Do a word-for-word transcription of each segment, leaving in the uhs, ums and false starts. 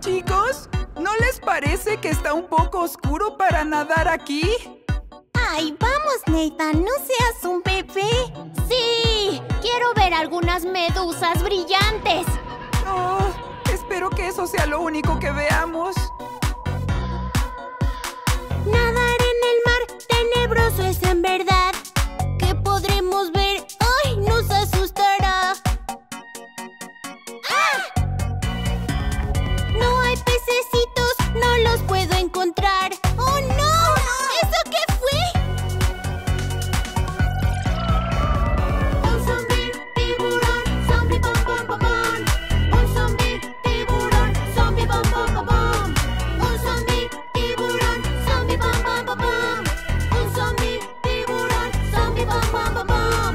Chicos, ¿no les parece que está un poco oscuro para nadar aquí? ¡Ay, vamos, Nathan! ¡No seas un bebé! ¡Sí! ¡Quiero ver algunas medusas brillantes! Oh, espero que eso sea lo único que veamos. Nadar en el mar tenebroso es en verdad. ¿Qué podremos ver? ¡Ay, nos asustará! ¡Ah! No hay pececitos, no los puedo encontrar. ¡Oh, no! ¿Eso qué fue? Un zombie tiburón, zombie bom bom bom bom. Un zombie tiburón, zombie bom bom bom bom. Un zombie tiburón, zombie bom bom bom bom. Un zombie tiburón, zombie bom bom bom bom.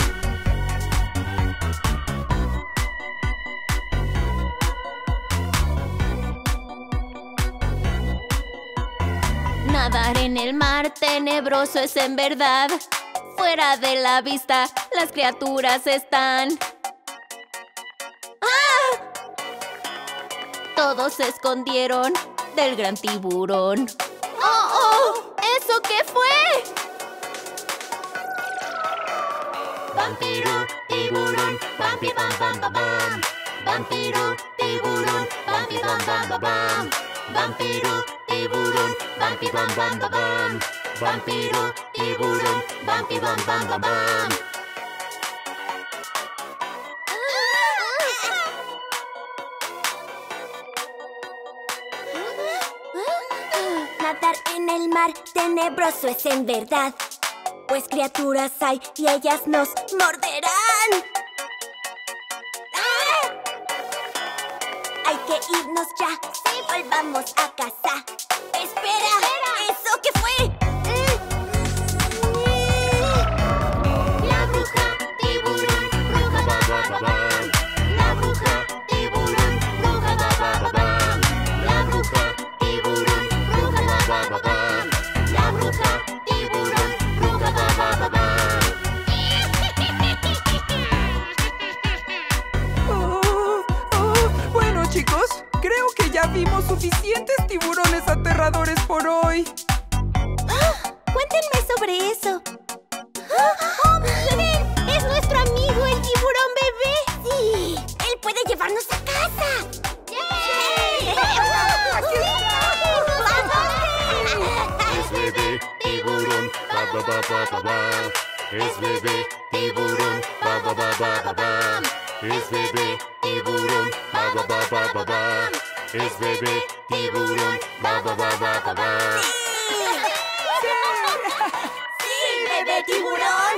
Nadar en el mar tenebroso es en verdad. Fuera de la vista, las criaturas están. ¡Ah! Todos se escondieron del gran tiburón. ¡Oh, oh! ¿Eso qué fue? Vampiro, tiburón, vampi bam bam bam bam. Vampiro, tiburón, vampi bam bam bam bam. Vampiro, tiburón, vampi bam bam bam bam. Vampiro, tiburón, vampi bam bam bam bam. Nadar en el mar tenebroso es en verdad, pues criaturas hay y ellas nos morderán. ¡Ah! Hay que irnos ya, sí, volvamos a casa. ¡Espera! ¿Eso qué fue? La bruja tiburón, bruja ba ba ba ba. La bruja tiburón, bruja ba ba ba ba. La bruja tiburón, bruja ba ba ba ba. La bruja tiburón, bruja ba ba ba ba. Oh, oh, bueno, chicos, creo que ya vimos suficientes tiburones aterradores por hoy. ¡Ah! ¡Cuéntenme sobre eso! ¡Ah! ¡Oh, ven! ¡Es nuestro amigo, el tiburón bebé! ¡Sí! ¡Él puede llevarnos a casa! ¡Yay! Es bebé tiburón, ba ba ba ba ba ba. Es bebé tiburón, ba ba ba ba ba ba. Es bebé tiburón, ba ba ba ba ba ba. Es bebé tiburón, ba ba ba ba ba ba. ¡Sí, bebé tiburón!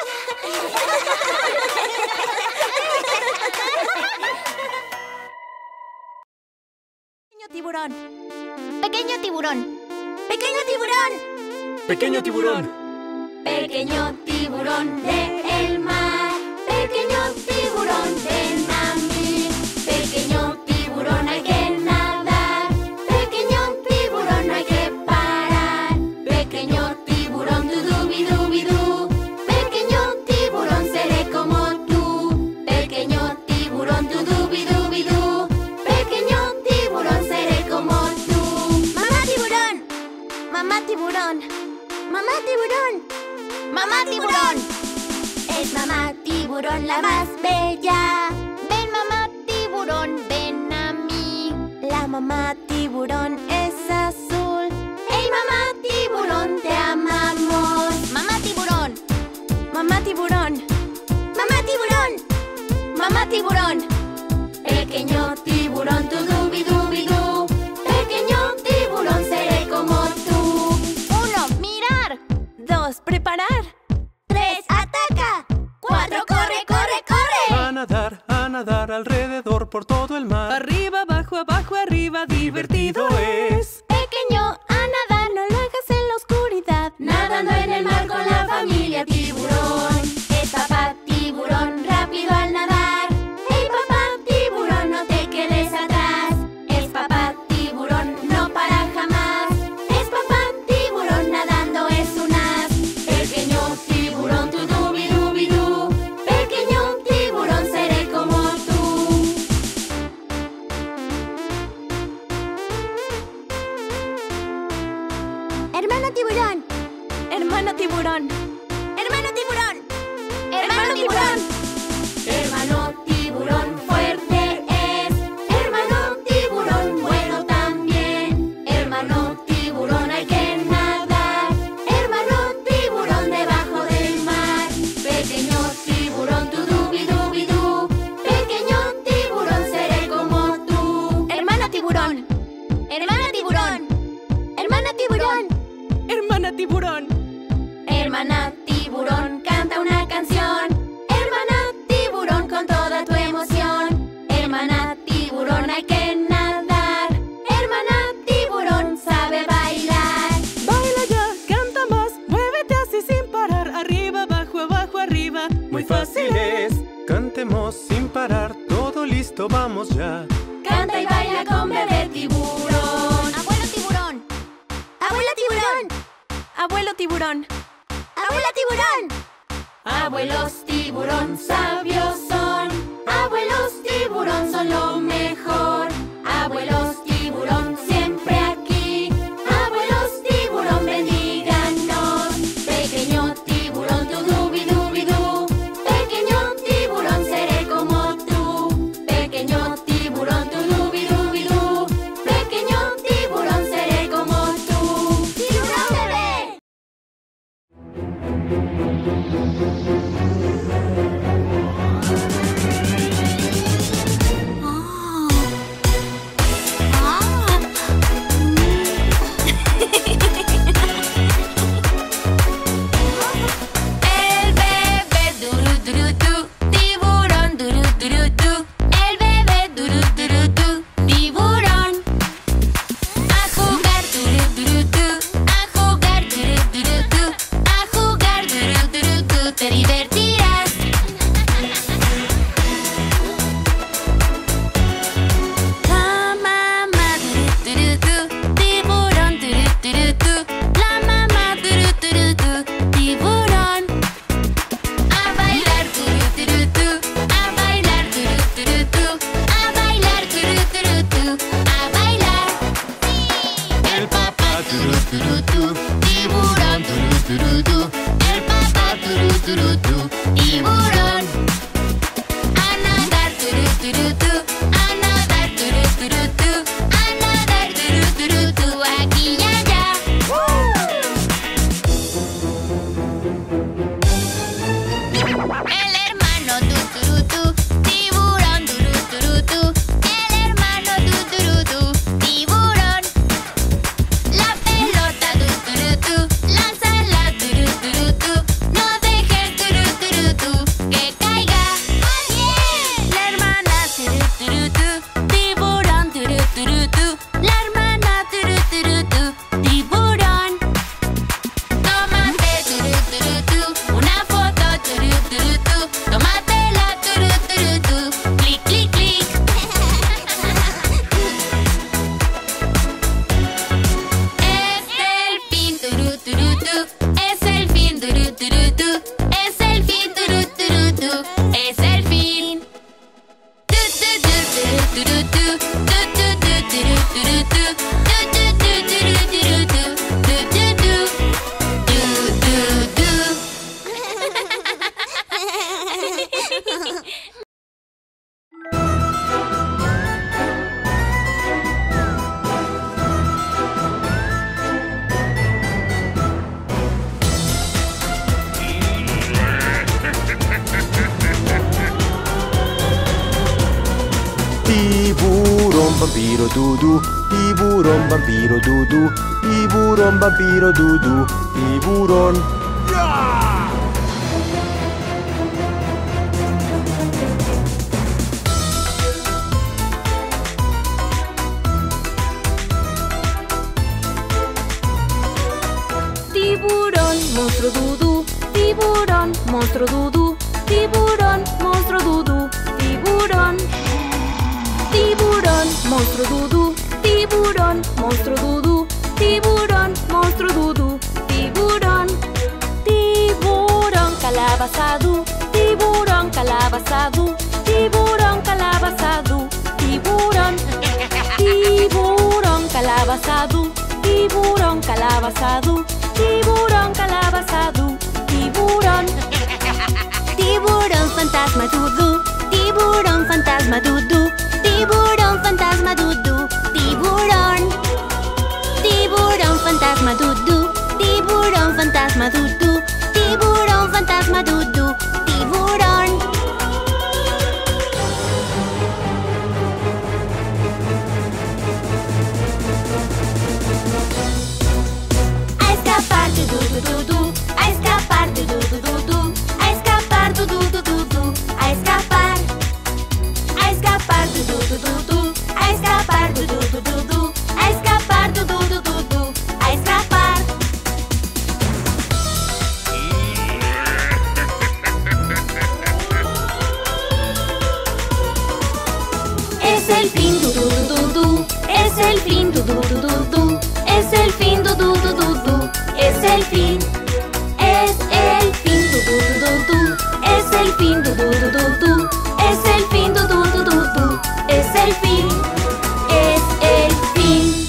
Pequeño tiburón. Pequeño tiburón. Pequeño tiburón. Pequeño tiburón. Pequeño tiburón del mar. Pequeño tiburón, ven a mí. Pequeño tiburón, hay que nadar. Pequeño tiburón, no hay que parar. Pequeño tiburón, du dubi dubi du. Pequeño tiburón, seré como tú. Pequeño tiburón, du dubi dubi du. Pequeño tiburón, seré como tú. Mamá tiburón. Mamá tiburón. Mamá tiburón. Mamá tiburón. Es mamá tiburón la más bella. Ven, mamá tiburón, ven a mí. La mamá tiburón es azul. ¡Hey, mamá tiburón, te amamos! Mamá tiburón. Mamá tiburón. Mamá tiburón. Mamá tiburón. Pequeño tiburón, tu dubi dubi du. Pequeño tiburón, seré como tú. Uno, mirar. Dos, preparar. Tres, ataca. Cuatro, corre, corre, corre. A nadar, a nadar alrededor por todo el mar. Arriba, abajo, abajo, arriba, divertido es. Pequeño, a nadar, no lo hagas en la oscuridad. Nadando en el mar con la familia tiburón. Es papá tiburón, rápido al nadar. Hey, papá tiburón, no te quedes atrás. Es papá tiburón, no para jamás. Es papá tiburón, nadando es un as. Pequeño tiburón, tu dubi dubi du. Pequeño tiburón, seré como tú. tiburón. Hermano tiburón. Hermano tiburón. Hermano tiburón fuerte es. Hermano tiburón bueno también. Hermano tiburón hay que nadar. Hermano tiburón debajo del mar. Pequeño tiburón tu dubi dubi du. Pequeño tiburón seré como tú. Hermana tiburón. Hermana tiburón. Hermana tiburón. Hermana tiburón. Hermana tiburón canta una canción. Hermana tiburón con toda tu emoción. Hermana tiburón hay que nadar. Hermana tiburón sabe bailar. Baila ya, canta más, muévete así sin parar. Arriba, abajo, abajo, arriba. Muy fácil es. Cantemos sin parar, todo listo, vamos ya. Canta y baila con bebé tiburón. Abuelo tiburón. Abuela tiburón. Abuelo tiburón. Abuela tiburón. Abuelos tiburón sabios son. Abuelos tiburón son lo mejor. Abuelos tiburón siempre aquí. Abuelos tiburón bendíganos. Pequeño tiburón tu dubi dubi du. Pequeño tiburón seré como tú. Pequeño tiburón tu dubi dubi du. Pequeño tiburón seré como tú. ¡Tiburón bebé! El bebé duru duru du, tiburón duru duru du. El bebé duru duru du, tiburón. A jugar duru duru du, a jugar duru duru du, a jugar duru duru du, te divertirás. La mamá duru duru du, tiburón duru duru du. La mamá duru duru du, tiburón. A bailar duru duru du, a bailar duru duru du, a bailar duru duru du, a bailar. El papá duru duru du, tiburón duru duru du. El papá duru duru du, tiburón. A nadar duru duru du, a nadar duru duru du, a nadar duru duru du, aquí y allá. El hermano du duru du, tiburón duru duru du. El hermano du duru du, tiburón. La pelota du duru du, lánzala duru duru du. No dejes duru duru du que caiga. La hermana duru duru du, tiburón duru duru du. La hermana duru duru du, tiburón. Tómate duru duru du, una foto duru duru du. Tómatela duru duru du, clic clic clic. Es el fin duru duru du, es el fin duru duru du, es el fin duru duru du, es el fin. Du du du duru duru du, du du du duru duru du, du du du duru duru du, du du du, du du du. Tiburón vampiro dudu, tiburón vampiro dudu, tiburón vampiro dudu, tiburón. Tiburón, monstruo dudú, tiburón, monstruo dudú, tiburón, monstruo dudú, tiburón. Tiburón, monstruo dudú, tiburón, monstruo dudú, tiburón, monstruo dudú, tiburón. Tiburón calabazadú, tiburón calabazadú, tiburón calabazadú, tiburón. Tiburón calabazadú, tiburón calabazadú, tiburón calabazadú, tiburón. Tiburón fantasma dudú, tiburón fantasma dudú, tiburón fantasma dudú, tiburón. Tiburón fantasma dudú, tiburón fantasma dudú, tiburón fantasma dudú, tiburón. A escapar du du du du du, a escapar du du du du du, a escapar du du du du du, a escapar. A escapar du du du du du, a escapar du du du du du, a escapar du du du du du, a escapar. Es el fin du du du du du, es el fin du du du du du, es el fin du du du du du, es el fin. Es el fin du du du du du, es el fin du du du du du, es el fin du du du du du, es el fin. Es el fin.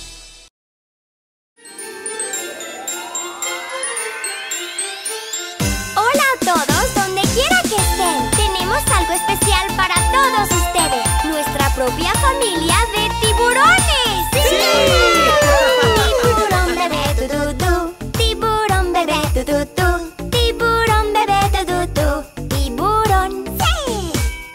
Hola a todos, donde quiera que estén. Tenemos algo especial para todos ustedes. Nuestra propia familia de tiburones. ¡Sí! Tiburón bebé du du du, tiburón bebé du du du, tiburón bebé du du du, tiburón. ¡Sí!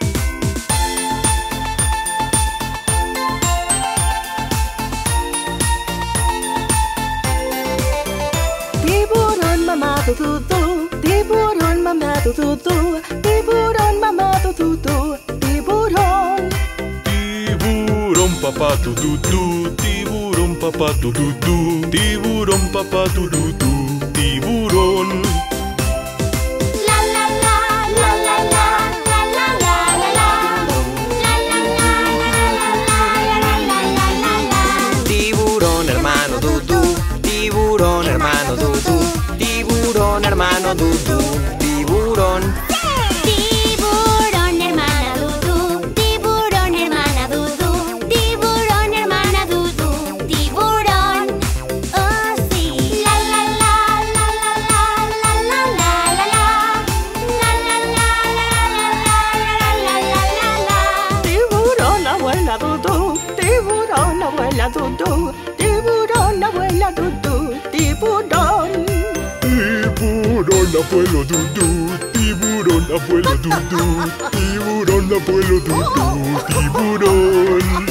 Tiburón mamá du du du, tiburón mamá du du du, tiburón mamá du du du, tiburón. Tiburón papá tu tu tu, tiburón papá tu tu tu, tiburón papá tu tu tu, tiburón. La la la, la la la, la la la la la, la la la la la la la la la. Tiburón hermano Dudu, tiburón hermano Dudu, tiburón hermano Dudu, tiburón. Tiburón hermana Dudu, tiburón hermana Dudu, tiburón hermana Dudu, tiburón. Oh sí. La la la la la la la la la la la, la la la la la la la la la. Tiburón abuela Dudu, tiburón abuela Dudu, tiburón abuela Dudu, tiburón. Tiburón abuelo Dudu, tiburón abuelo Dudu, tiburón abuelo Dudu, tiburón.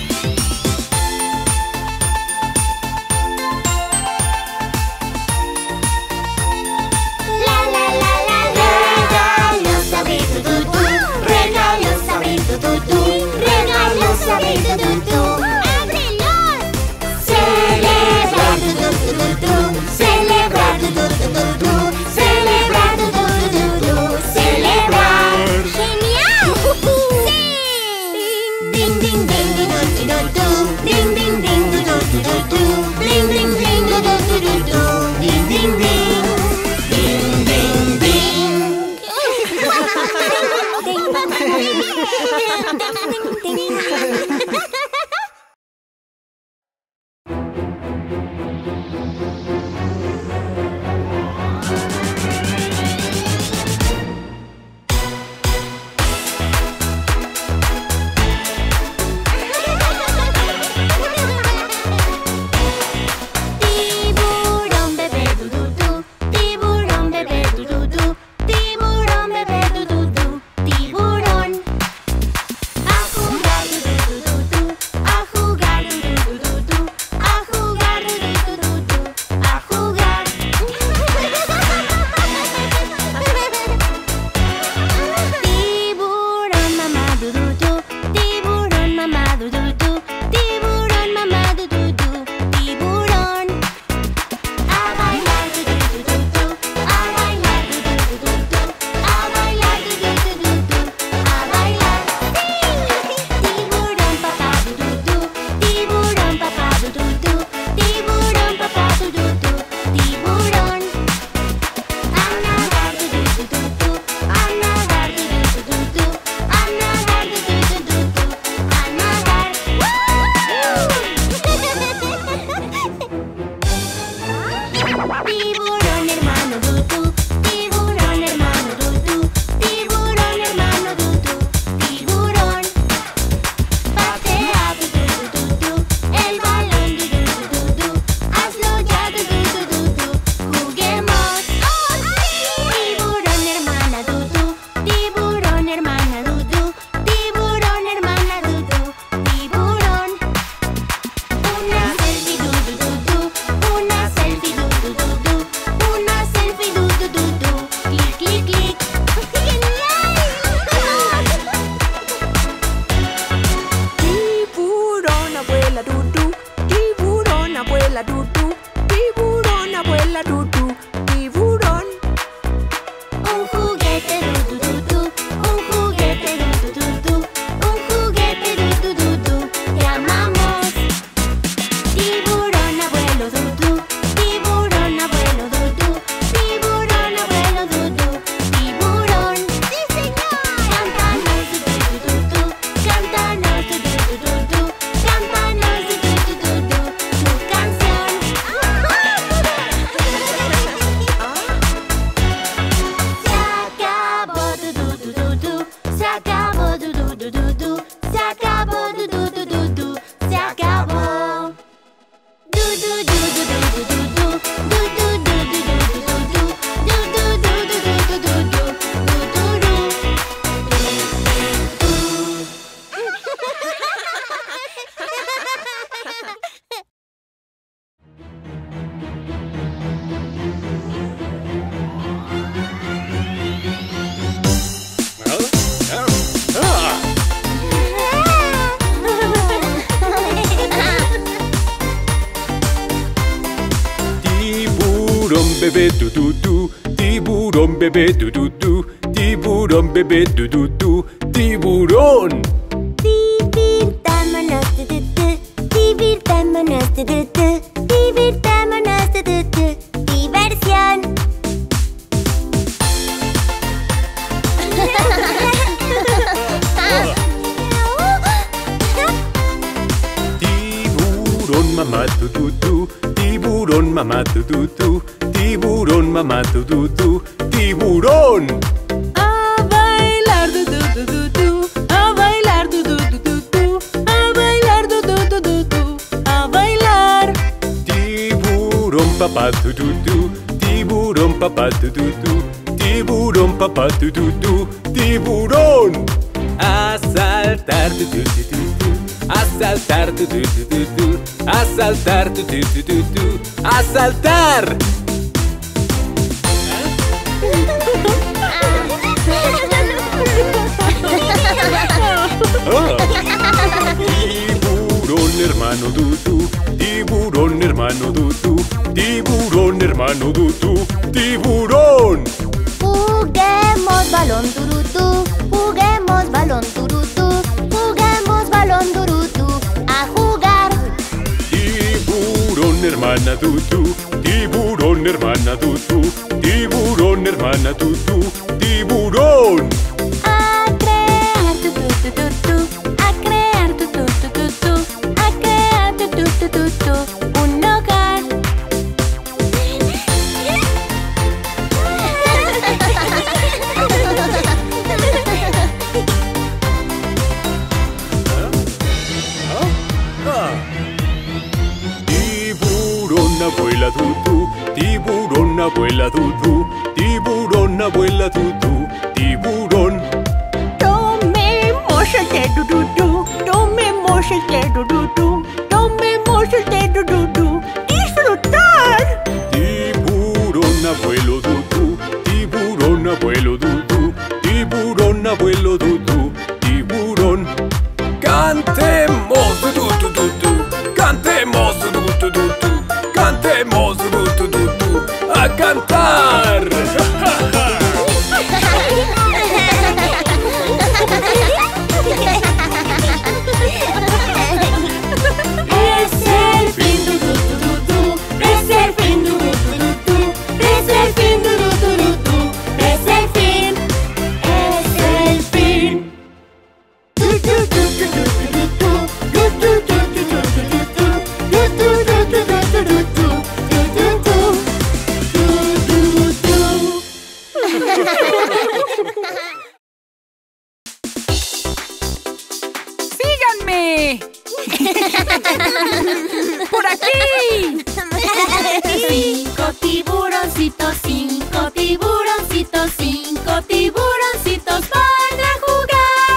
La la la la la. Regalos abrir tu tu tu, regalos abrir tu tu tu, regalos abrir tu tu tu. ¡Ábrelos! Celebrar tu tu tu tu tu, celebrar tu tu tu tu tu, celebrar tu tu tu tu tu, celebrar. ¡Genial! ¡Sí! Ding ding ding du du du du du, ding ding ding du du du du du, ding ding ding du du du du du, ding ding ding. Ding ding ding. Ding ding ding. Tiburón bebé du du du, tiburón bebé du du du, tiburón bebé du du du, tiburón. A jugar du bebé tu tu tu, tiburón bebé tu tu tu, tiburón bebé tu tu tu, tiburón. Divirtámonos, tu, tu, tu. Divirtámonos, tu, tu, tu. Divirtámonos, tu, tu, tu. Diversión. Tiburón mamá tu tu tu, tiburón mamá tu tu tu, tiburón mamá tu tu tu, tiburón. A bailar, du, du, du, du, du. A bailar, du, du, du, du, du. A bailar, du, du, du, du, du. A bailar. Tiburón papá tu tu tu, tiburón papá tu tu tu, tiburón papá tu tu tu, tiburón. A saltar tu tu tu tu tu, a saltar tu tu tu tu tu, a saltar tu tu tu tu tu, a saltar. Tiburón hermano Dudu, tiburón hermano Dudu, tiburón hermano Dudu, tiburón. Juguemos balón turutú, juguemos balón turutú, juguemos balón turutú, a jugar. Tiburón hermana Dudu, tiburón hermana Dudu, tiburón hermana Dudu, tiburón. A crear tu tu tu tu tu, a crear tu tu tu tu tu, a crear tu tu tu tu tu, un hogar. Tiburón abuela Dudu, tiburón abuela Dudu, tiburón abuela Dudu, tiburón. Tomemos el té, du, du, du. Tomemos el té, du, du, du. Tomemos el té, du, du, du. ¡Disfrutar! Tiburón abuelo Dudu, tiburón abuelo Dudu, tiburón abuelo Dudu, tiburón. Cantemos du, du, du, du, du. Cantemos du, du, du, du, du. Cantemos du, du, du, du, du. A cantar. Es el fin, du, du, du, du, du. Es el fin, du, du, du, du, du. Es el fin, du, du, du, du, du. Es el fin. Es el fin. Du, du, du, du, du, du, du, du. Du, du, du, du, du, du, du, du. Du, du, du, du, du, du, du, du. Du, du, du. Du, du, du. ¡Síganme! ¡Por aquí! Cinco tiburoncitos, cinco tiburoncitos, cinco tiburoncitos van a jugar.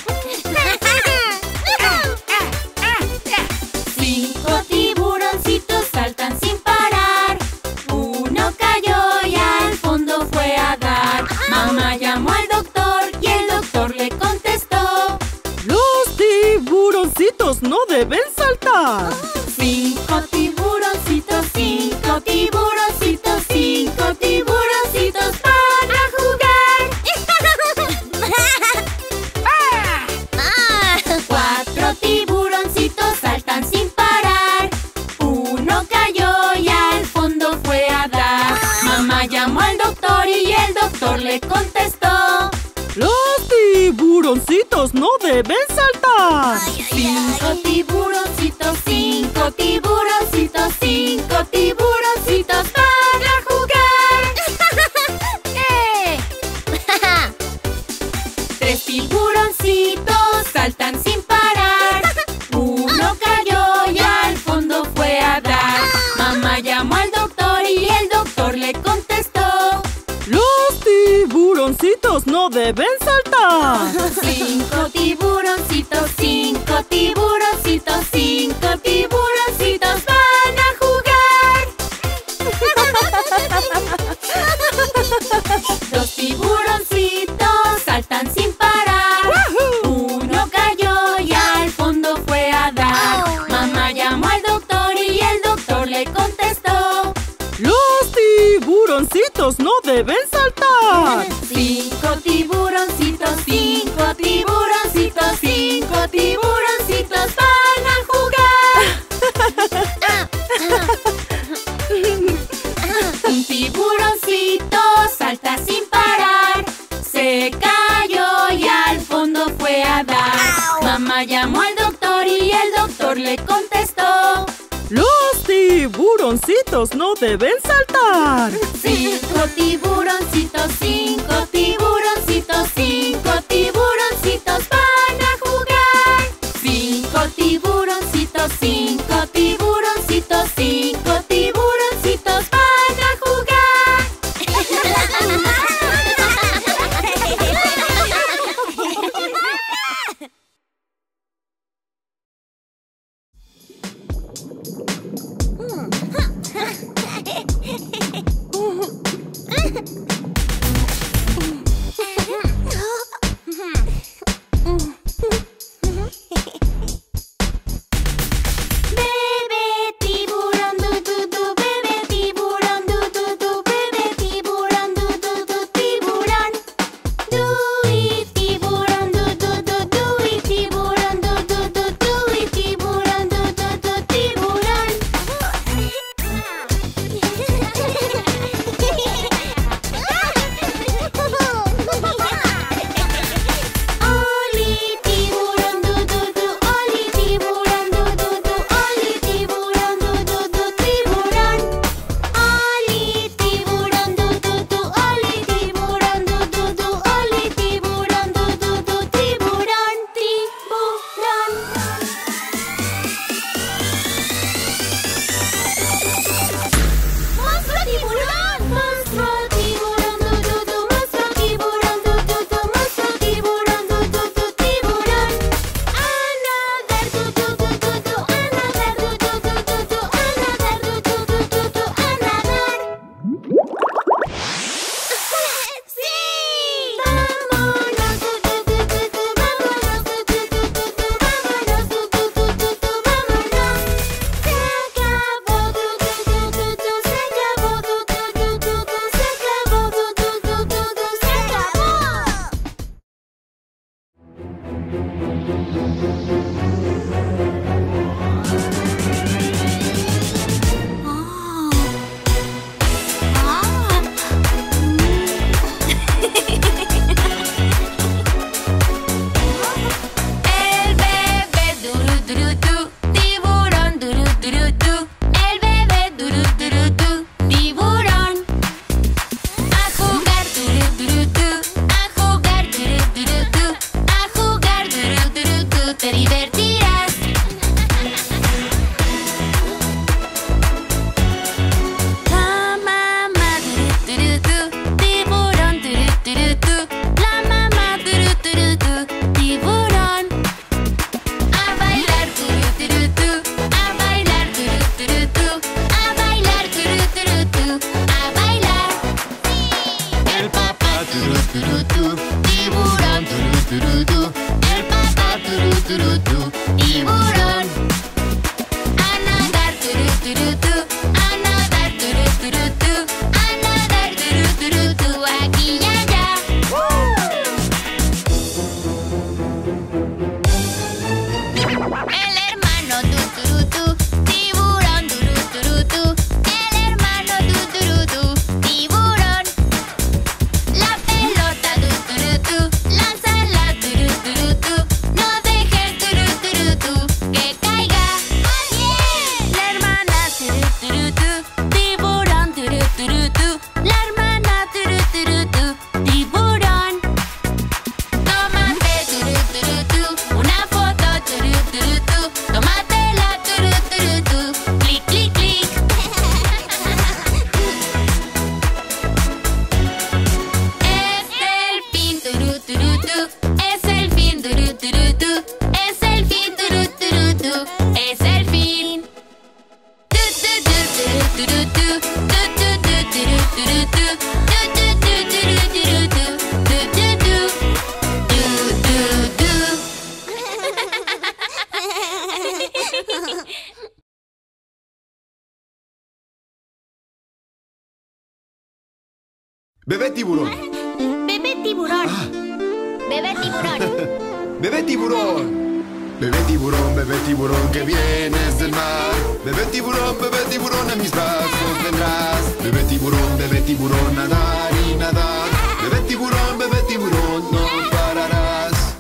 Cinco tiburoncitos saltan sin parar. Uno cayó y al fondo fue a dar. Mamá llamó al doctor y el doctor le contestó: Los tiburoncitos no deben saltar. Cinco tiburoncitos, cinco tiburoncitos, cinco tiburoncitos van a jugar. Cuatro tiburoncitos saltan sin parar. Uno cayó y al fondo fue a dar. Mamá llamó al doctor y el doctor le contestó: Los tiburoncitos no deben saltar. Cinco tiburoncitos, cinco tiburoncitos, cinco tiburoncitos van a jugar. ¡Eh! Tres tiburoncitos saltan sin parar. Uno cayó y al fondo fue a dar. Mamá llamó al doctor y el doctor le contestó: Los tiburoncitos no deben saltar. Cinco tiburoncitos, cinco tiburoncitos, cinco tiburoncitos van a jugar. Dos tiburoncitos saltan sin parar. Uno cayó y al fondo fue a dar. Mamá llamó al doctor y el doctor le contestó: Los tiburoncitos mamá llamó al doctor y el doctor le contestó: los tiburoncitos no deben saltar. Cinco tiburoncitos, cinco tiburoncitos, cinco tiburoncitos van a jugar. Cinco tiburoncitos, cinco tiburoncitos, cinco tiburoncitos van a jugar. Bebé tiburón. Bebé tiburón. Ah. Bebé tiburón. Bebé tiburón. Bebé tiburón, bebé tiburón que vienes del mar. Bebé tiburón, bebé tiburón, en mis brazos vendrás. Bebé tiburón, bebé tiburón, nadar y nadar. Bebé tiburón, bebé tiburón, no pararás.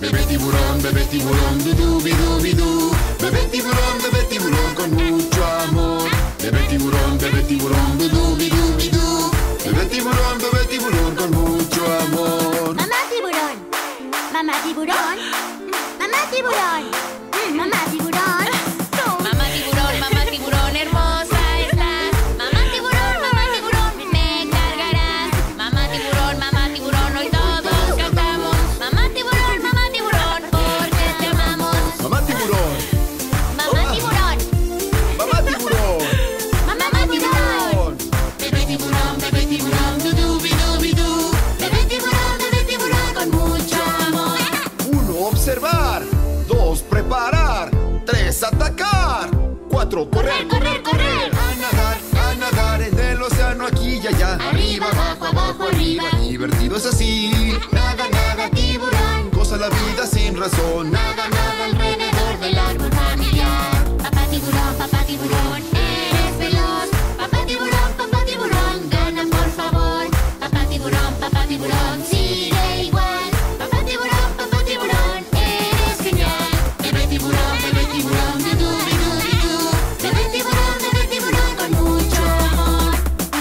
Bebé tiburón, bebé tiburón, dudú, bidú, bidú. Bebé tiburón, bebé tiburón con mucho amor. Bebé tiburón, bebé tiburón, dudú, bidú, bidú. Bebé tiburón, bebé tiburón con mucho amor. Mamá tiburón, mamá tiburón, mamá tiburón, mamá tiburón. Mamá tiburón, mamá tiburón, hermosa estás. Mamá tiburón, mamá tiburón, me cargarás. Mamá tiburón, mamá tiburón, hoy todos cantamos. Mamá tiburón, mamá tiburón, porque te amamos. Mamá tiburón, Mamá tiburón, mamá tiburón, mamá tiburón. Bebé tiburón, bebé tiburón, dudú, bidú, bidú. Bebé tiburón, bebé tiburón, con mucho amor. Uno, observar. Dos, preparar. Tres, atacar. Cuatro, correr, correr, correr. A nadar, a nadar en el océano aquí y allá. Arriba, abajo, abajo, arriba. Divertido es así. Nada, nada, tiburón. Goza la vida sin razón. Nada, nada alrededor del árbol familiar. Papá tiburón, papá tiburón, eres veloz. Papá tiburón, papá tiburón, gana por favor. Papá tiburón, papá tiburón, sigue igual. Papá tiburón, papá tiburón, eres genial. Bebé tiburón, bebé tiburón, dudú, bidú, bidú. Bebé tiburón, bebé tiburón, con mucho amor.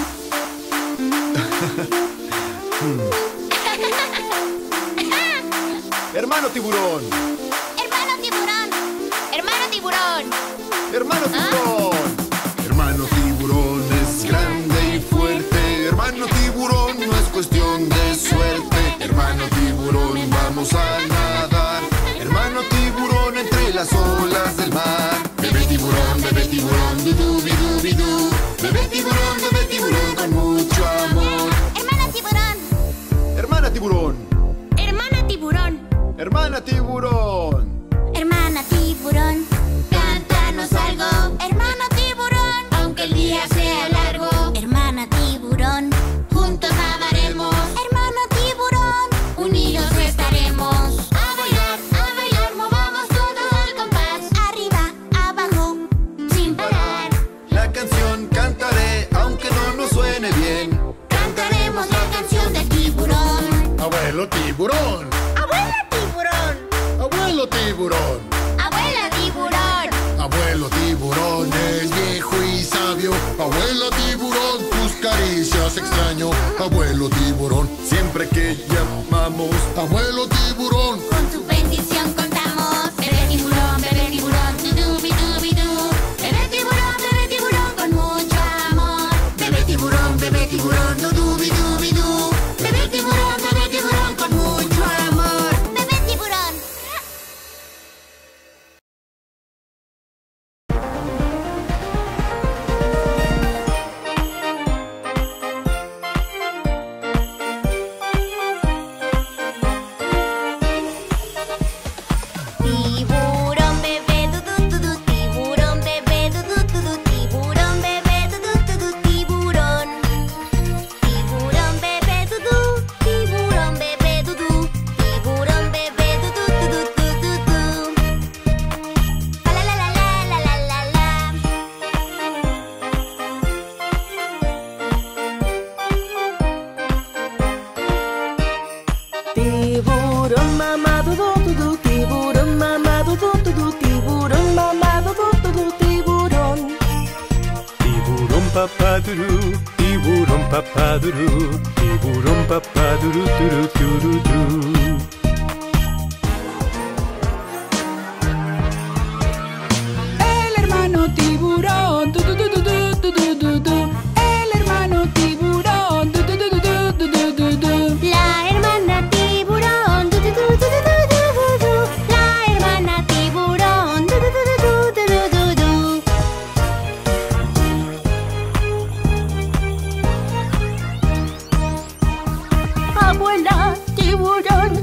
Hermano tiburón. Hermano tiburón, hermano tiburón. Hermano tiburón. Hermano tiburón es grande y fuerte. Hermano tiburón no es cuestión de suerte. Hermano tiburón, vamos a nadar. Hermano tiburón entre las olas del mar. Bebé tiburón, bebé tiburón, dudú, bidú, bidú. Bebé tiburón, bebé tiburón con mucho amor. Hermana tiburón, Hermana tiburón. hermana tiburón. Hermana tiburón. Hermana tiburón, cántanos algo. Hermana tiburón, aunque el día sea largo. Hermana tiburón, juntos nadaremos. Hermana tiburón, unidos estaremos. A bailar, a bailar, movamos todo al compás. Arriba, abajo, sin parar. La canción cantaré aunque no nos suene bien. Cantaremos la canción del tiburón. Abuelo tiburón. Abuela tiburón, Abuelo tiburón. abuela tiburón. Abuelo tiburón es viejo y sabio. Abuelo tiburón, tus caricias extraño. Abuelo tiburón, siempre que llamamos. Abuelo tiburón. Con su bendición contamos. Bebé tiburón, bebé tiburón, dudú, bidú, bidú. Bebé tiburón, bebé tiburón, con mucho amor. Bebé tiburón, bebé tiburón, dudú, bidú, bidú. Bebé tiburón, bebé tiburón, con mucho amor. Bebé tiburón. Tiburón bebé dudú dudú, tiburón bebé dudú dudú, tiburón bebé dudú dudú, tiburón. Tiburón bebé dudú, tiburón bebé dudú, tiburón bebé dudú dudú dudú dudú. La la la la la la la la. Tiburón mamá dudú dudú, tiburón mamá dudú dudú, tiburón mamá dudú dudú, tiburón. Tiburón papá durú, tiburón papá durú, tiburón papá durú, durú, durú, durú. El hermano tiburón, du, du, du, du, du, du, du, du. El hermano tiburón, du, du, du, du, du, du, du, du. La hermana tiburón, du, du, du, du, du, du, du, du. La hermana tiburón, du, du, du, du, du, du, du, du. Abuela tiburón,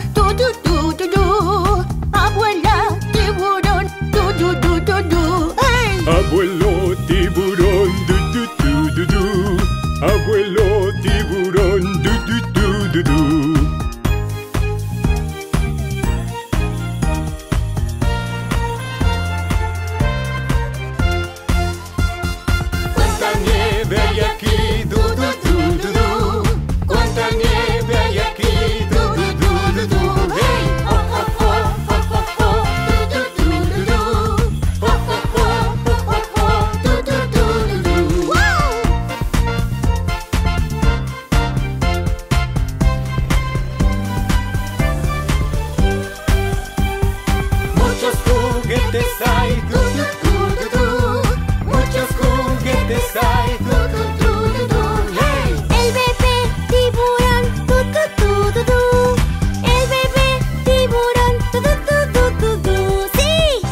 juguetes hay, du, du, du, du, du. Muchos juguetes hay, du, du, du, du, du. ¡Hey! El bebé tiburón, tu, tu, tu, tu, tu. El bebé tiburón, tu, tu, tu, tu, tu, tu. ¡Sí!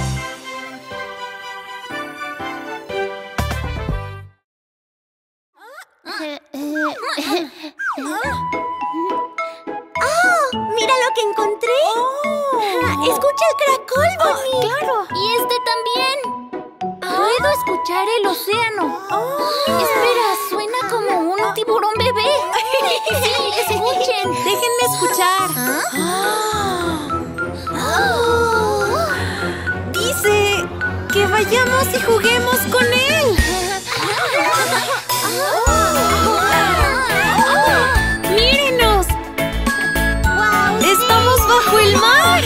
¡Oh! ¡Mira lo que encontré! ¡Escucha el caracol, Bonnie! ¡Claro! Y este también. Puedo escuchar el océano. Espera, suena como un tiburón bebé. Sí, escuchen. Déjenme escuchar. Dice que vayamos y juguemos con él. ¡Mírenos! ¡Estamos bajo el mar!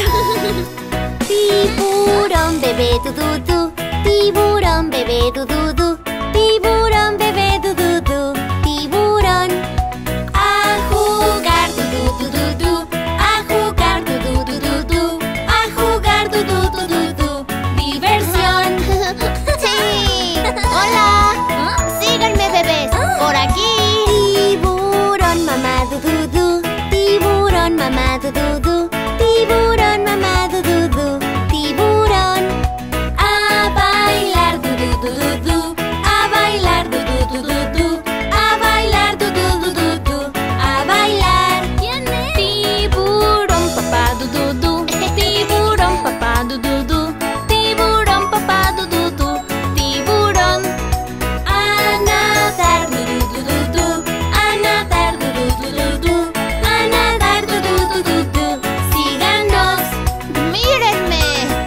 Tiburón bebé du du du. Tiburón bebé du du du. Tiburón bebé du du du. Tiburón. A jugar du du du du du. A jugar du du du du du. A jugar du du du du du. Diversión. Sí. Hola. Síganme, bebés. Por aquí. Tiburón mamá du du du. Tiburón mamá du du du. Tiburón mamá du du du. Tiburón. A bailar du du du du du. A bailar du du du du du. A bailar du du du du du. A bailar. ¿Quién es? Tiburón papá du du du. Tiburón papá du du du. Tiburón papá du du du. Tiburón. A nadar du du du du du. A nadar du du du du du. A nadar du du du du du. Síganos. ¡Mírenme!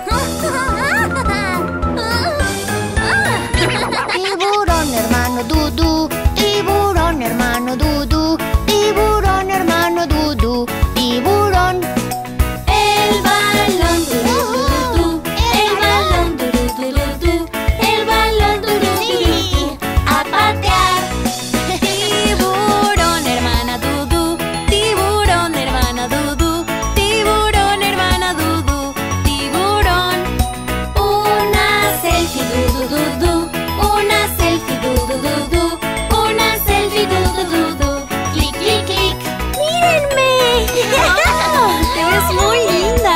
Tiburón hermano Dudu. Tiburón hermano Dudu. Tiburón hermano Dudu. Tiburón. El balón du du du du. El balón du du du du du. El balón du du du du du. A patear. Tiburón hermana Dudu. Tiburón hermana Dudu. Tiburón hermana Dudu. Tiburón. Una selfie du du du du. Una selfie du du du du. Una selfie du du du du. Clic clic clic. ¡Mírenme! ¡Te ves muy linda!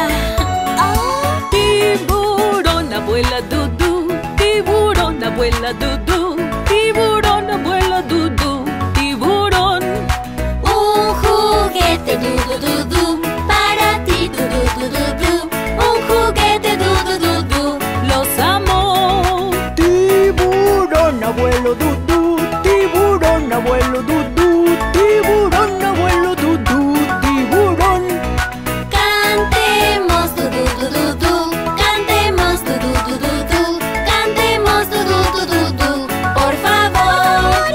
Tiburón, abuela Dudu. Tiburón, abuela Dudu. Tiburón, abuela Dudu. Tiburón. Un juguete du du du du. Para ti du du du du du. Un juguete du du du du. Los amo. Tiburón, abuelo Dudu. Tiburón, abuelo Dudu. Tiburón, abuelo Dudu. Tiburón. Cantemos du du du du du. Cantemos du du du du du. Cantemos du du du du du. Por favor.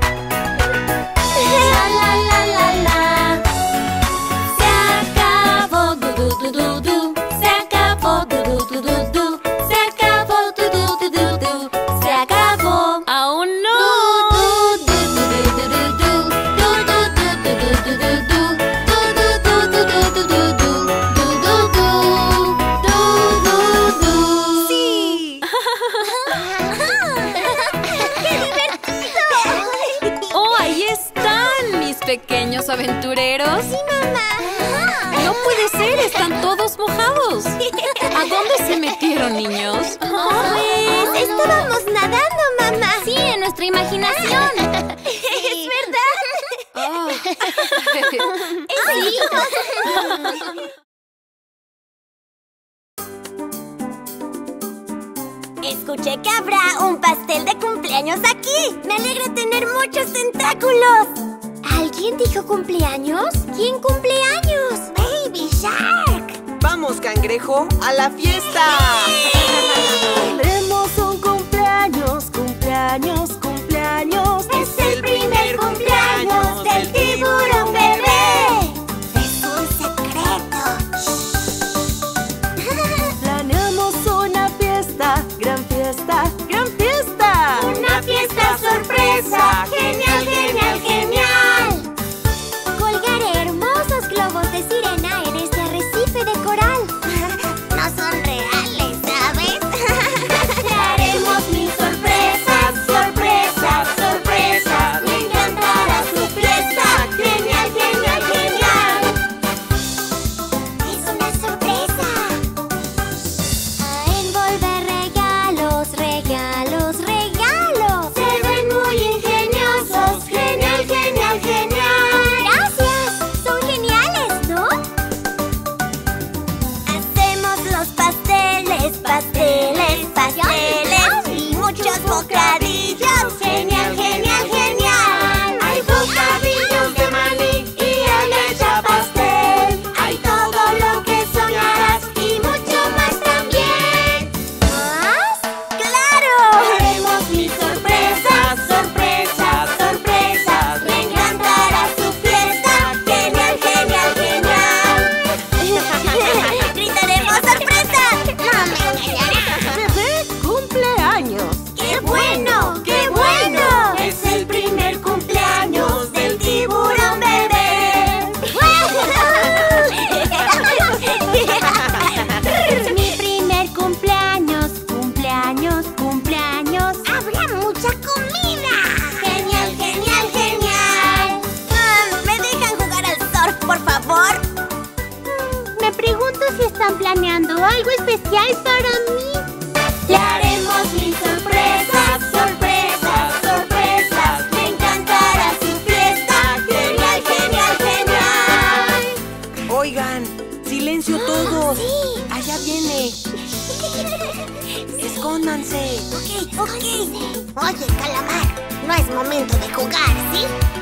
La la la la la. Se acabó du du du du du. Se acabó du du du du du. Se acabó du du du du du. Se acabó. ¡Aún no! Du du du du du du. Du du du du du du du du. Du du du du du du du du. Du du du. Du du du. Sí. ¡Qué divertido! ¡Oh, ahí están mis pequeños aventureros! Sí, mamá. ¡No puede ser! ¡Están todos mojados! ¿A dónde se metieron, niños? Pues estábamos nadando, mamá. Sí, en nuestra imaginación. Es verdad. Oh. Sí. Escuché que habrá un pastel de cumpleaños aquí. Me alegra tener muchos tentáculos. ¿Alguien dijo cumpleaños? ¿Quién cumpleaños? Baby Shark. ¡Vamos, cangrejo, a la fiesta! Tenemos un cumpleaños, cumpleaños, cumpleaños. Es el primer cumpleaños del tiburón bebé. Es un secreto. Planeamos una fiesta, gran fiesta, gran fiesta. Una fiesta sorpresa. Genial, genial, genial. Colgaré hermosos globos de sirena en este arrecife de coral. No son reales, ¿sabes? especial para mí. Le haremos mil sorpresas, sorpresas, sorpresas. Me encantará su fiesta. Genial, genial, genial. Oigan, silencio todos. Sí. Allá viene. Escóndanse. Ok, ok. Oye, Calamar, no es momento de jugar, ¿sí?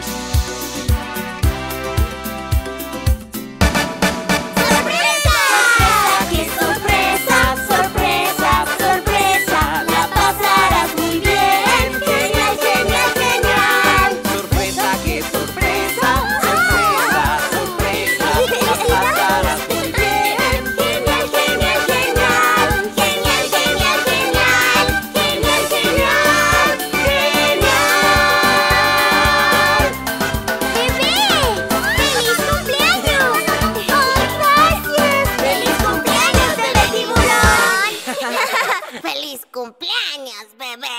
¡Sorpresa! ¡Qué sorpresa! ¡Sorpresa! ¡Sorpresa! La pasarás muy bien. Genial, genial, genial. Sorpresa, qué sorpresa. Sorpresa, sorpresa. La pasarás muy bien. Genial, genial, genial. Genial, genial, genial. Genial, genial. Genial. ¡Bebé! ¡Feliz cumpleaños! ¡Oh, gracias! ¡Feliz cumpleaños, bebé tiburón! ¡Feliz cumpleaños, bebé!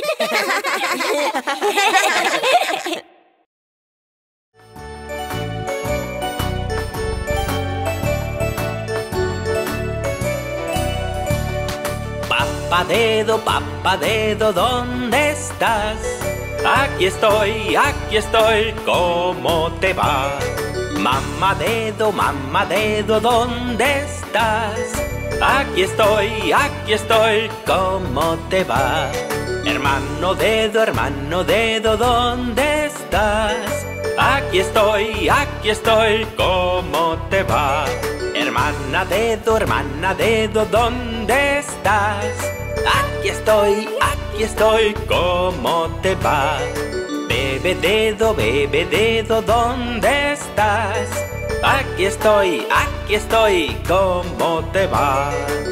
Papá dedo, papá dedo, ¿dónde estás? Aquí estoy, aquí estoy, ¿cómo te va? Mamá dedo, mamá dedo, ¿dónde estás? Aquí estoy, aquí estoy, ¿cómo te va? Hermano dedo, hermano dedo, ¿dónde estás? Aquí estoy, aquí estoy, ¿cómo te va? Hermana dedo, hermana dedo, ¿dónde estás? Aquí estoy, aquí estoy, ¿cómo te va? Bebe dedo, bebe dedo, ¿dónde estás? Aquí estoy, aquí estoy, ¿cómo te va?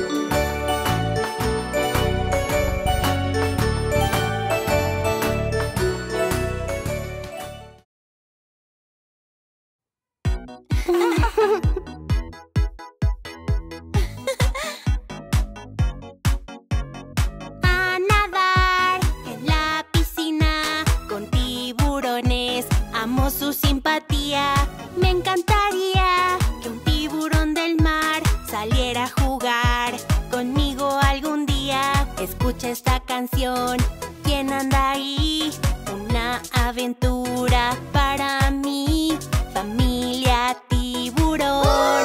A nadar en la piscina con tiburones. Amo su simpatía. Me encantaría que un tiburón del mar saliera a jugar conmigo algún día. Escucha esta canción. ¿Quién anda ahí? Una aventura para mí. Familia tiburón.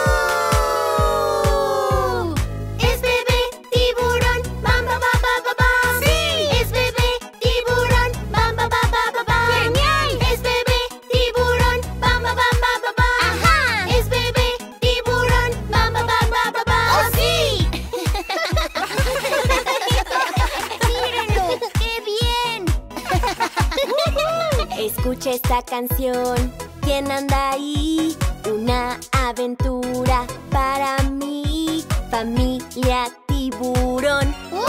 Es bebé tiburón, bam ba ba ba ba ba. Sí, es bebé tiburón, bam ba ba ba ba ba. Genial. Es bebé tiburón, bam ba ba ba ba ba. Ajá. Es bebé tiburón, bam ba ba ba ba ba. Oh, sí. Mírenlo, qué bien. Escucha esta canción. ¿Quién anda ahí? Una aventura para mí. Familia tiburón. ¡Wow!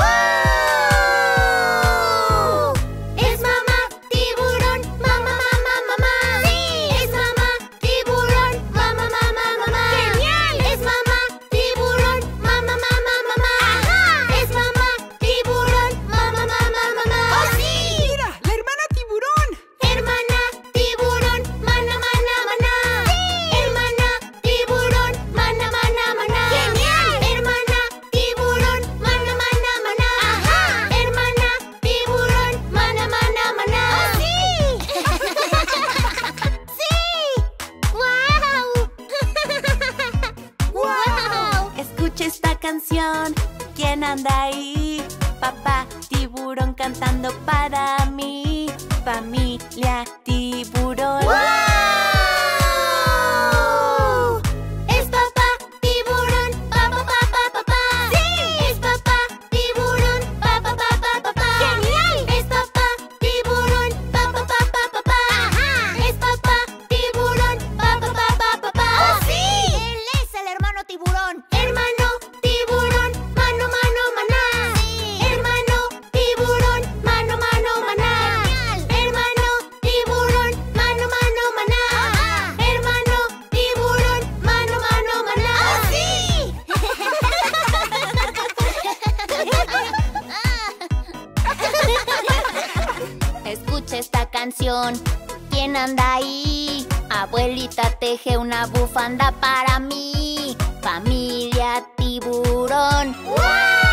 Es mamá tiburón, mamá, mamá, mamá. Sí, es mamá tiburón, mamá, mamá, mamá. Genial. Es mamá tiburón, mamá, mamá, mamá. Ajá. Es mamá tiburón, mamá, mamá, mamá. Oh, sí. ¡Mira! ¡La hermana tiburón! Hermana tiburón, mana, mana, mana. Sí. Hermana tiburón, mana, mana, mana. Genial. Hermana tiburón, mana, mana, mana. Ajá. Hermana tiburón, mana, mana, mana. Oh, sí. Sí. Wow. Wow. Escucha esta canción. ¿Quién anda ahí? Papá tiburón cantando para mí. Familia tiburón. ¡Wow! Es papá tiburón, papá, papá, papá. Sí, es papá tiburón, papá, papá, papá. Genial. Es papá tiburón, papá, papá, papá. Ajá. Es papá tiburón, papá, papá, papá. Oh, sí. Él es el hermano tiburón. Hermano tiburón, mano, mano, maná. Sí. Hermano tiburón, mano, mano, maná. Hermano tiburón, mano, mano, maná. Hermano tiburón, mano, mano, maná. ¡Oh, sí! Escucha esta canción. ¿Quién anda ahí? Abuelita teje una bufanda para mí. Familia tiburón. tiburón. ¡Wow!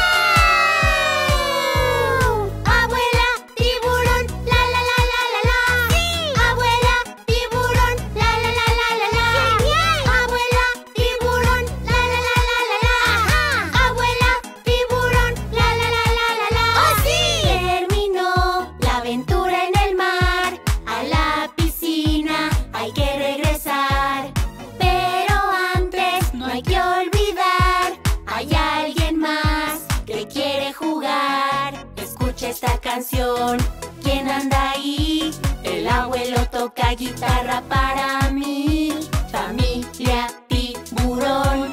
Abuela tiburón, la la la la la la. ¡Sí! Abuela tiburón, la la la la la la. ¡Genial! Abuela tiburón, la la la la la la. ¡Ajá! Abuela tiburón, la la la la la la. ¡Oh, sí! Terminó la aventura en el mar. A la piscina hay que regresar. Pero antes no hay que olvidar, hay alguien más que quiere jugar. Escucha esta canción. ¿Quién anda ahí? El abuelo toca guitarra para mí. Familia tiburón.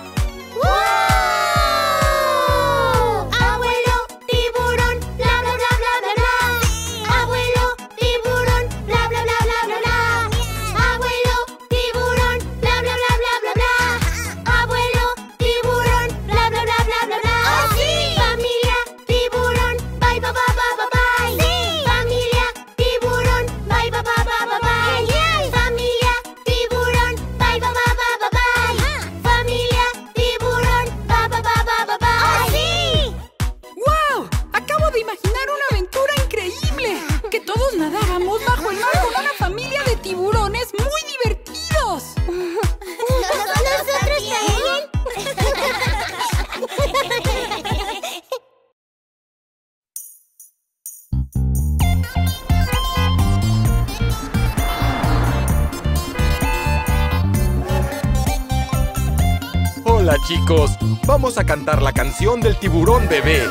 ¡Wow! Abuelo tiburón, bla bla bla bla bla bla. Abuelo tiburón, bla bla bla bla bla bla. Abuelo tiburón, bla bla bla bla bla bla. Abuelo tiburón, bla bla bla bla bla bla. ¡Oh, sí! Familia tiburón, bye bye bye bye bye bye. ¡Sí! Familia tiburón, bye bye bye bye bye bye. ¡Genial! Familia tiburón, bye bye bye bye bye bye. Familia tiburón, bye bye bye bye bye bye. ¡Oh, sí! ¡Wow! Acabo de imaginar una aventura increíble. Que todos nadábamos bajo el mar con una familia de tiburones muy divertidos. ¿Nosotros también? Hola chicos, vamos a cantar la canción del tiburón bebé.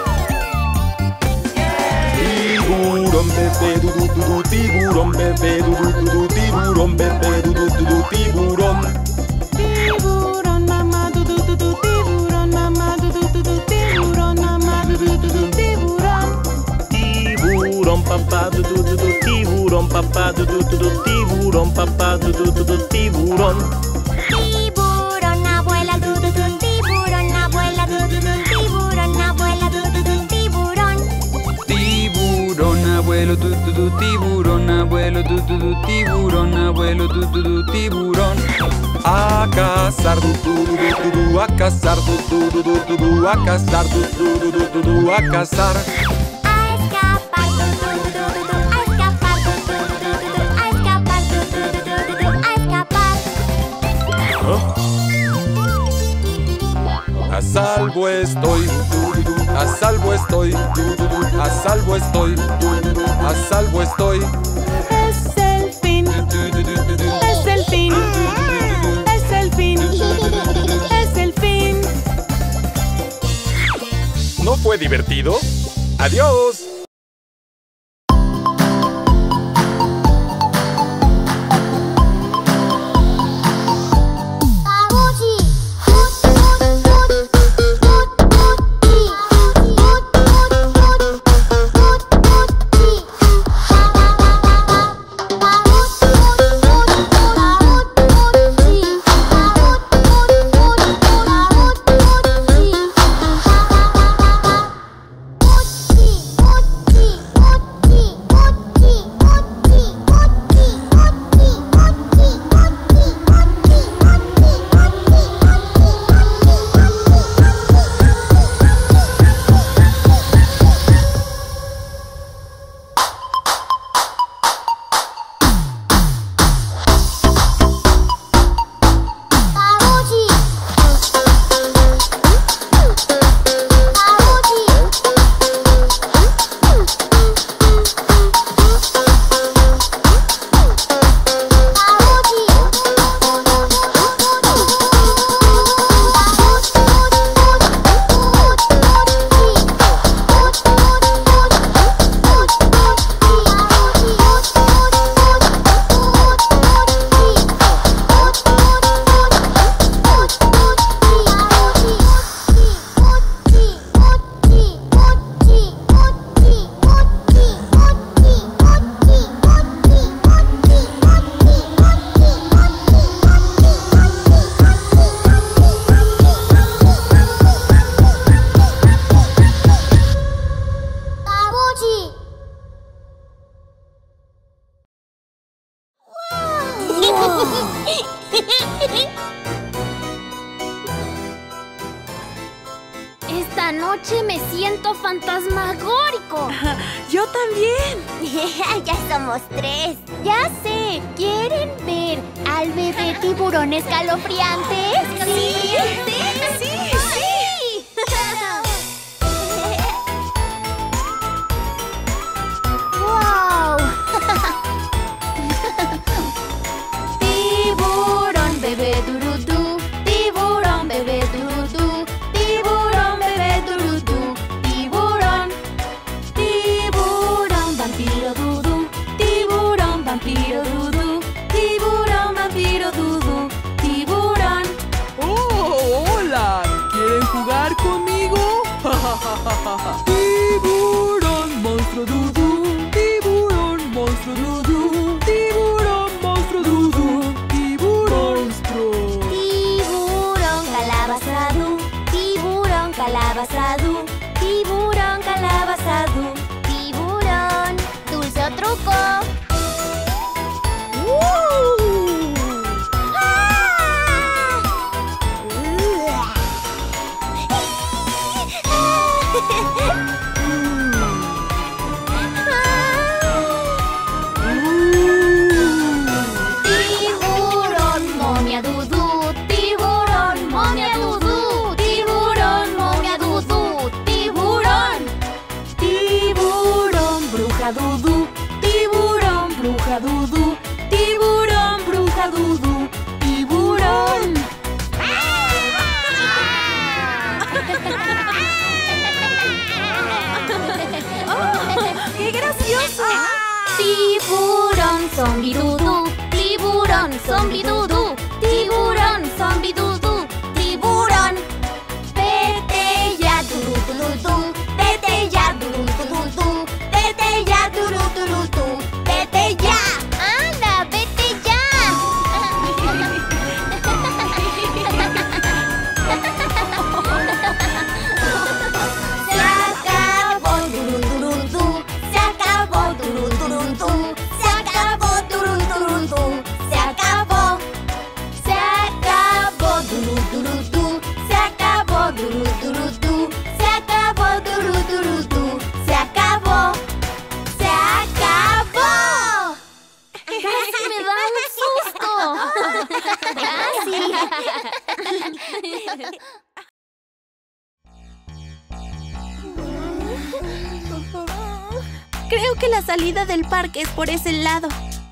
Tiburón bebé, du du du du, tiburón bebé, du du du du, tiburón bebé, du du du du, tiburón. Tiburón mamá, du du du du, tiburón mamá, du du du du, tiburón mamá, du du du du, tiburón. Tiburón papá, du du du du, tiburón papá, du du du du, tiburón papá, du du du du, tiburón. Tiburón abuela, du du du, tiburón abuela, du du du, tiburón abuela, du du du, tiburón. Tiburón abuelo, du du du, tiburón abuelo, du du du, tiburón abuelo, du du du, tiburón. A cazar, du du du du du, a cazar, du du du du du, a cazar, du du du du du, a cazar. A escapar, du du du du du, a escapar, du du du du du, a escapar, du du du du du, a escapar. A salvo estoy, a salvo estoy, a salvo estoy, a salvo estoy. Es el fin, es el fin, es el fin, es el fin. ¿No fue divertido? ¡Adiós! Abuchi. noche me siento fantasmagórico. Yo también. Ya somos tres. Ya sé, ¿quieren ver al bebé tiburón escalofriante? Sí, sí, sí, sí. ¡Wow! Tiburón bebé durudú, tiburón bebé durudú, tiburón bebé durudú, tiburón, tiburón vampiro dudú, tiburón vampiro dudú, tiburón vampiro dudú, tiburón. ¡Oh, hola! ¿Quieren jugar conmigo? Tiburón, monstruo dudú, tiburón, monstruo dudú, tiburón, monstruo dudú, tiburón, monstruo. Tiburón calabazadú, tiburón calabazadú, tiburón calabazadú, tiburón. Dulce o truco. Tiburón momia dudú, tiburón momia dudú, tiburón momia dudú, tiburón. Tiburón, bruja dudú, tiburón, bruja dudú, tiburón, bruja dudú, tiburón. ¡Qué gracioso! Tiburón zombi dudú, tiburón zombi dudú, tiburón zombi dudú, tiburón. Vete ya, durú, durú, tú. Vete ya, durú, durú, tú. Vete ya, durú, durú, tú. Vete ya. ¡Anda, vete ya! Se acabó, durú, durú, tú. Se acabó, durú, durú, tú. Se acabó, durú, durú, tú. Se acabó. Se acabó, durú, durú, tú. Se acabó, durú, durú, tú. Se acabó, durú, durú, tú. Se acabó. Se acabó. ¡Casi me da un susto! ¡Casi! Creo que la salida del parque es por ese lado.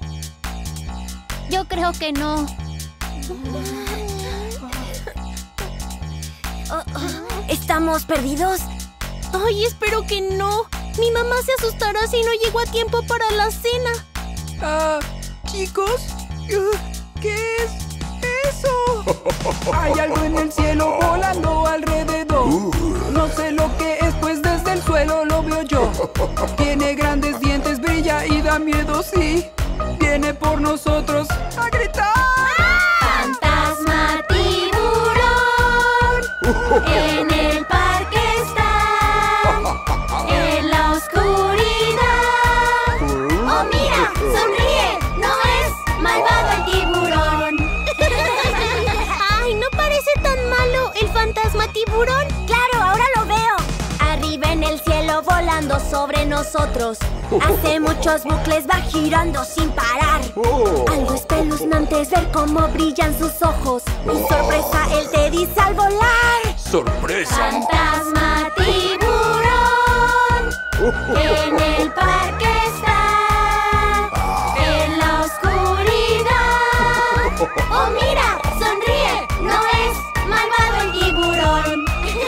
Yo creo que no. ¿Estamos perdidos? Ay, espero que no. Mi mamá se asustará si no llego a tiempo para la cena. Ah, chicos, uh, ¿qué es eso? Hay algo en el cielo volando alrededor. No sé lo que es, pues desde el suelo lo veo yo. Tiene grandes dientes, brilla y da miedo, sí. Viene por nosotros a gritar. Fantasma tiburón, en el parque está, en la oscuridad. Oh, mira, sonríe, no es malvado el tiburón. ¡Ay, no parece tan malo el fantasma tiburón! Claro, ahora lo veo. Arriba en el cielo volando sobre nosotros. Hace muchos bucles va girando sin parar. Algo espeluznante es ver cómo brillan sus ojos. Mi sorpresa, él te dice al volar. ¡Sorpresa! Fantasma tiburón, en el parque está, en la oscuridad. Oh, mira, sonríe, no es malvado el tiburón.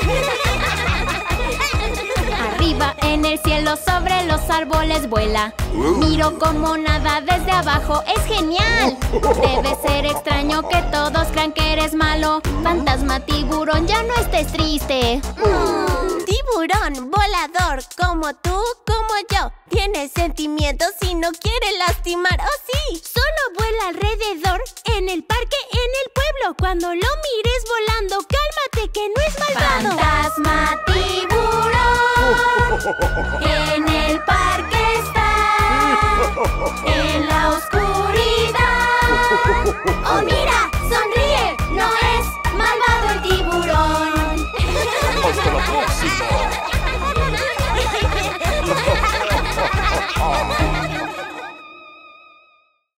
Arriba en el cielo sobre los árboles vuela. Miro como nada desde abajo, es genial. Debe ser extraño que todos crean que eres malo. Fantasma tiburón, ya no estés triste. Mm, tiburón volador, como tú, como yo. Tiene sentimientos y no quiere lastimar, ¿oh sí? Solo vuela alrededor, en el parque, en el pueblo. Cuando lo mires volando, cálmate que no es malvado. Fantasma tiburón, en el parque está,